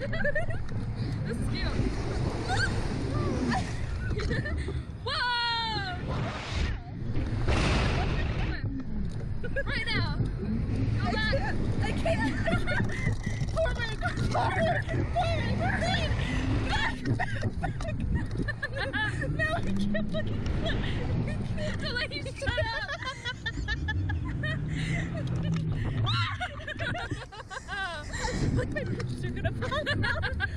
This is cute. Whoa! Right now. Go back. I can't. Forward. Back. No, I can't fucking flip. The lady, shut up. Like my pictures are gonna fall down.